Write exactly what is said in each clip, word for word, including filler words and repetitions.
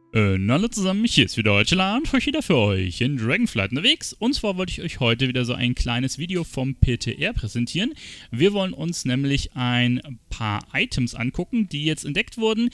Äh, na hallo zusammen, hier ist wieder Deutschland und wieder für euch in Dragonflight unterwegs. Und zwar wollte ich euch heute wieder so ein kleines Video vom P T R präsentieren. Wir wollen uns nämlich ein paar Items angucken, die jetzt entdeckt wurden,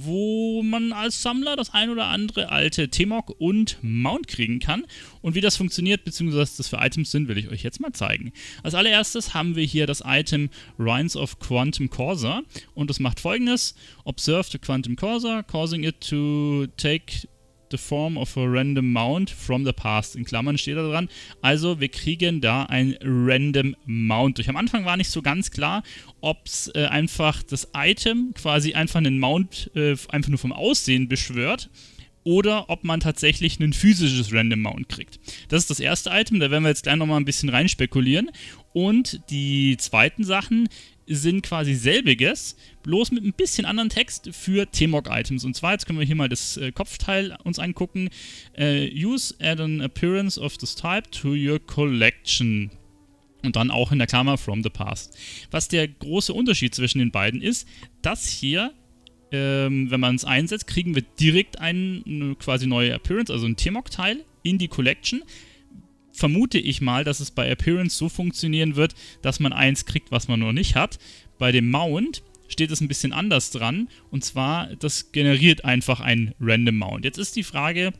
wo man als Sammler das ein oder andere alte T-Mog und Mount kriegen kann. Und wie das funktioniert, beziehungsweise was das für Items sind, will ich euch jetzt mal zeigen. Als allererstes haben wir hier das Item Rines of Quantum Corsair und das macht folgendes: Observe the Quantum Corsair, causing it to take the form of a random mount from the past. In Klammern steht da dran. Also wir kriegen da ein random Mount durch. Am Anfang war nicht so ganz klar, ob es äh, einfach das Item quasi einfach einen Mount äh, einfach nur vom Aussehen beschwört oder ob man tatsächlich ein physisches Random Mount kriegt. Das ist das erste Item, da werden wir jetzt gleich nochmal ein bisschen rein spekulieren. Und die zweiten Sachen sind quasi selbiges, bloß mit ein bisschen anderen Text für T-Mog-Items. Und zwar, jetzt können wir hier mal das äh, Kopfteil uns angucken. Äh, use add an appearance of this type to your collection. Und dann auch in der Klammer from the past. Was der große Unterschied zwischen den beiden ist, das hier, ähm, wenn man es einsetzt, kriegen wir direkt ein, eine quasi neue Appearance, also ein T-Mog-Teil in die Collection. Vermute ich mal, dass es bei Appearance so funktionieren wird, dass man eins kriegt, was man noch nicht hat. Bei dem Mount steht es ein bisschen anders dran, und zwar, das generiert einfach ein Random Mount. Jetzt ist die Frage,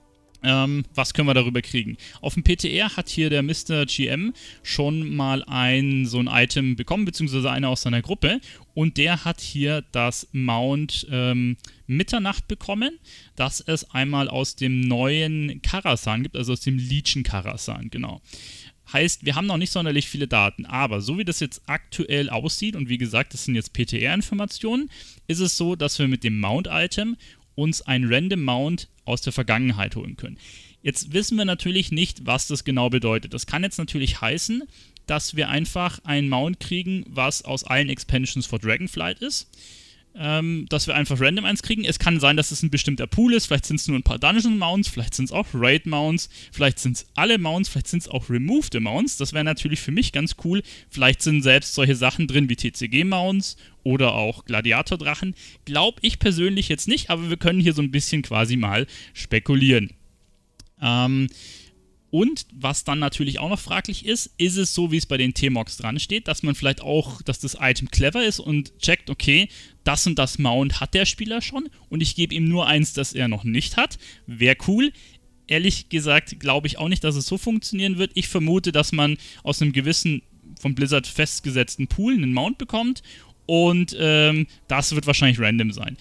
ähm, was können wir darüber kriegen? Auf dem P T R hat hier der Mister G M schon mal ein so ein Item bekommen, beziehungsweise einer aus seiner Gruppe, und der hat hier das Mount ähm, Mitternacht bekommen, das es einmal aus dem neuen Karasan gibt, also aus dem Legion Karasan, genau. Heißt, wir haben noch nicht sonderlich viele Daten, aber so wie das jetzt aktuell aussieht, und wie gesagt, das sind jetzt P T R-Informationen, ist es so, dass wir mit dem Mount-Item uns ein Random Mount aus der Vergangenheit holen können. Jetzt wissen wir natürlich nicht, was das genau bedeutet. Das kann jetzt natürlich heißen, dass wir einfach ein Mount kriegen, was aus allen Expansions for Dragonflight ist. Ähm, dass wir einfach random eins kriegen. Es kann sein, dass es ein bestimmter Pool ist. Vielleicht sind es nur ein paar Dungeon Mounts, vielleicht sind es auch Raid Mounts, vielleicht sind es alle Mounts, vielleicht sind es auch Removed Mounts. Das wäre natürlich für mich ganz cool. Vielleicht sind selbst solche Sachen drin wie T C G Mounts oder auch Gladiator Drachen. Glaube ich persönlich jetzt nicht, aber wir können hier so ein bisschen quasi mal spekulieren. Ähm... Und was dann natürlich auch noch fraglich ist, ist es so, wie es bei den T-Mogs dran steht, dass man vielleicht auch, dass das Item clever ist und checkt, okay, das und das Mount hat der Spieler schon und ich gebe ihm nur eins, das er noch nicht hat. Wäre cool. Ehrlich gesagt glaube ich auch nicht, dass es so funktionieren wird. Ich vermute, dass man aus einem gewissen, von Blizzard festgesetzten Pool einen Mount bekommt und ähm, das wird wahrscheinlich random sein.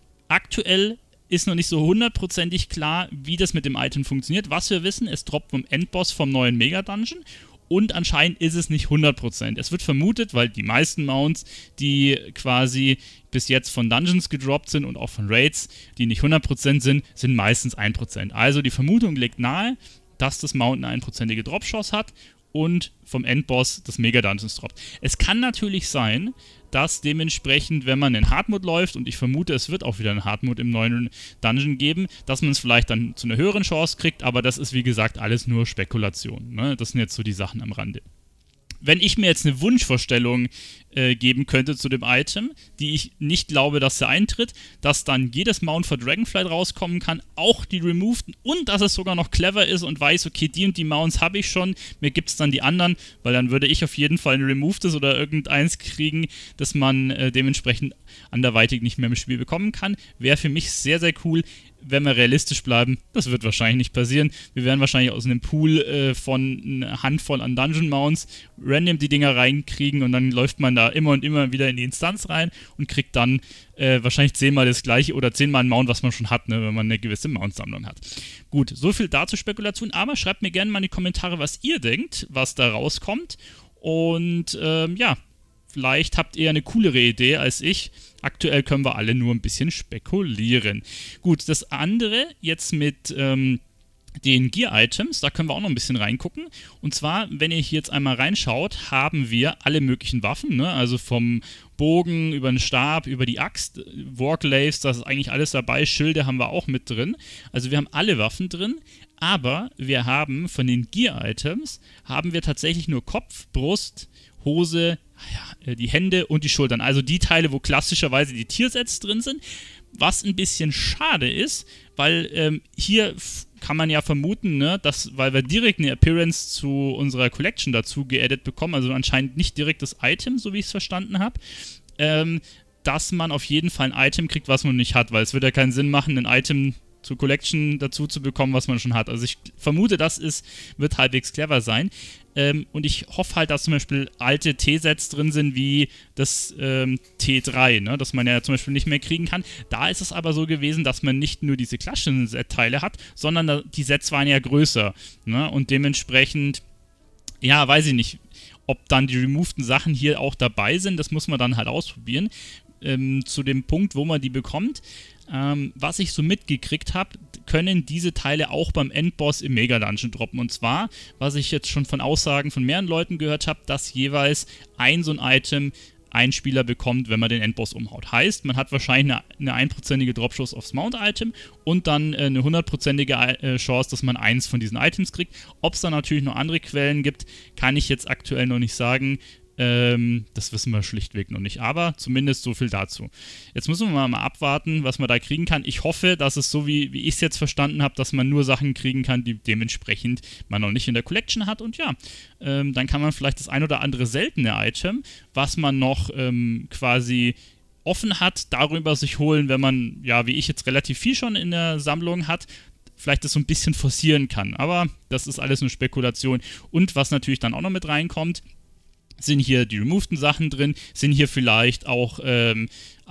Aktuell ist noch nicht so hundertprozentig klar, wie das mit dem Item funktioniert. Was wir wissen, es droppt vom Endboss vom neuen Mega-Dungeon und anscheinend ist es nicht hundert Prozent. Es wird vermutet, weil die meisten Mounts, die quasi bis jetzt von Dungeons gedroppt sind und auch von Raids, die nicht hundert Prozent sind, sind meistens ein Prozent. Also die Vermutung liegt nahe, dass das Mount eine einprozentige Drop-Chance hat und vom Endboss des Mega-Dungeons droppt. Es kann natürlich sein, dass dementsprechend, wenn man in Hardmode läuft, und ich vermute, es wird auch wieder einen Hardmode im neuen Dungeon geben, dass man es vielleicht dann zu einer höheren Chance kriegt, aber das ist wie gesagt alles nur Spekulation, ne? Das sind jetzt so die Sachen am Rande. Wenn ich mir jetzt eine Wunschvorstellung äh, geben könnte zu dem Item, die ich nicht glaube, dass sie eintritt, dass dann jedes Mount for Dragonflight rauskommen kann, auch die Removed, und dass es sogar noch clever ist und weiß, okay, die und die Mounts habe ich schon, mir gibt es dann die anderen, weil dann würde ich auf jeden Fall ein Removedes oder irgendeins kriegen, das man äh, dementsprechend anderweitig nicht mehr im Spiel bekommen kann. Wäre für mich sehr, sehr cool. Wenn wir realistisch bleiben, das wird wahrscheinlich nicht passieren. Wir werden wahrscheinlich aus einem Pool äh, von einer Handvoll an Dungeon Mounts random die Dinger reinkriegen und dann läuft man da immer und immer wieder in die Instanz rein und kriegt dann äh, wahrscheinlich zehnmal das gleiche oder zehnmal ein Mount, was man schon hat, ne, wenn man eine gewisse Mount-Sammlung hat. Gut, so viel dazu Spekulation, aber schreibt mir gerne mal in die Kommentare, was ihr denkt, was da rauskommt, und ähm, ja, vielleicht habt ihr eine coolere Idee als ich. Aktuell können wir alle nur ein bisschen spekulieren. Gut, das andere jetzt mit ähm, den Gear-Items, da können wir auch noch ein bisschen reingucken. Und zwar, wenn ihr hier jetzt einmal reinschaut, haben wir alle möglichen Waffen, ne? Also vom Bogen über den Stab, über die Axt, Warglaves, das ist eigentlich alles dabei. Schilde haben wir auch mit drin. Also wir haben alle Waffen drin, aber wir haben von den Gear-Items, haben wir tatsächlich nur Kopf, Brust, Hose, ja, die Hände und die Schultern. Also die Teile, wo klassischerweise die Tiersets drin sind. was ein bisschen schade ist, weil ähm, hier kann man ja vermuten, ne, dass, weil wir direkt eine Appearance zu unserer Collection dazu geaddet bekommen, also anscheinend nicht direkt das Item, so wie ich es verstanden habe, ähm, dass man auf jeden Fall ein Item kriegt, was man nicht hat, weil es wird ja keinen Sinn machen, ein Item zur Collection dazu zu bekommen, was man schon hat. Also ich vermute, das ist, wird halbwegs clever sein. Ähm, und ich hoffe halt, dass zum Beispiel alte T-Sets drin sind, wie das ähm, T drei, ne, das man ja zum Beispiel nicht mehr kriegen kann. Da ist es aber so gewesen, dass man nicht nur diese klassischen Set-Teile hat, sondern die Sets waren ja größer. Ne, und dementsprechend, ja, weiß ich nicht, ob dann die removeden Sachen hier auch dabei sind, das muss man dann halt ausprobieren. Ähm, zu dem Punkt, wo man die bekommt, ähm, was ich so mitgekriegt habe, können diese Teile auch beim Endboss im Mega-Dungeon droppen. Und zwar, was ich jetzt schon von Aussagen von mehreren Leuten gehört habe, dass jeweils ein so ein Item ein Spieler bekommt, wenn man den Endboss umhaut. Heißt, man hat wahrscheinlich eine einprozentige Dropschuss aufs Mount-Item und dann äh, eine hundertprozentige äh, Chance, dass man eins von diesen Items kriegt. Ob es da natürlich noch andere Quellen gibt, kann ich jetzt aktuell noch nicht sagen. Ähm, das wissen wir schlichtweg noch nicht, aber zumindest so viel dazu. Jetzt müssen wir mal, mal abwarten, was man da kriegen kann. Ich hoffe, dass es so, wie, wie ich es jetzt verstanden habe, dass man nur Sachen kriegen kann, die dementsprechend man noch nicht in der Collection hat. Und ja, ähm, dann kann man vielleicht das ein oder andere seltene Item, was man noch ähm, quasi offen hat, darüber sich holen, wenn man, ja, wie ich jetzt relativ viel schon in der Sammlung hat, vielleicht das so ein bisschen forcieren kann. Aber das ist alles nur Spekulation. Und was natürlich dann auch noch mit reinkommt, sind hier die removeden Sachen drin, sind hier vielleicht auch ähm,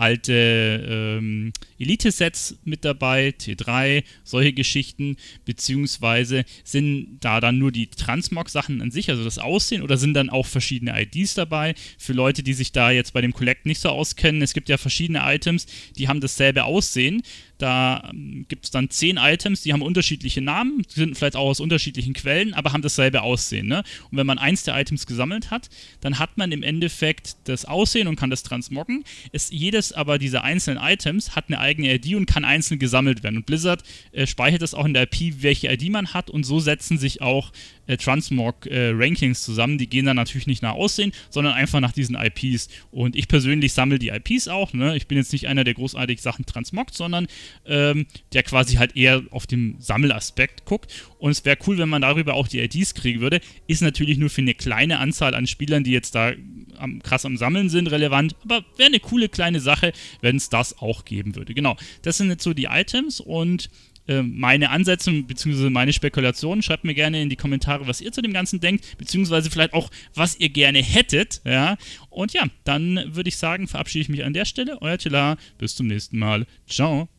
alte ähm, Elite-Sets mit dabei, T drei, solche Geschichten, beziehungsweise sind da dann nur die Transmog-Sachen an sich, also das Aussehen, oder sind dann auch verschiedene I Ds dabei, für Leute, die sich da jetzt bei dem Collect nicht so auskennen. Es gibt ja verschiedene Items, die haben dasselbe Aussehen. Da ähm, gibt es dann zehn Items, die haben unterschiedliche Namen, sind vielleicht auch aus unterschiedlichen Quellen, aber haben dasselbe Aussehen. Ne? Und wenn man eins der Items gesammelt hat, dann hat man im Endeffekt das Aussehen und kann das transmoggen. Es, jedes aber dieser einzelnen Items hat eine eigene I D und kann einzeln gesammelt werden. Und Blizzard äh, speichert das auch in der I P, welche I D man hat, und so setzen sich auch äh, Transmog-Rankings äh, zusammen. Die gehen dann natürlich nicht nach Aussehen, sondern einfach nach diesen I Ps. Und ich persönlich sammle die I Ps auch. Ne? Ich bin jetzt nicht einer, der großartig Sachen transmoggt, sondern ähm, der quasi halt eher auf den Sammelaspekt guckt. Und es wäre cool, wenn man darüber auch die I Ds kriegen würde. Ist natürlich nur für eine kleine Anzahl an Spielern, die jetzt da am, krass am Sammeln sind, relevant. Aber wäre eine coole kleine Sache, wenn es das auch geben würde. Genau, das sind jetzt so die Items und äh, meine Ansätze bzw. meine Spekulationen. Schreibt mir gerne in die Kommentare, was ihr zu dem Ganzen denkt, beziehungsweise vielleicht auch, was ihr gerne hättet. Ja? Und ja, dann würde ich sagen, verabschiede ich mich an der Stelle. Euer Tila, bis zum nächsten Mal. Ciao.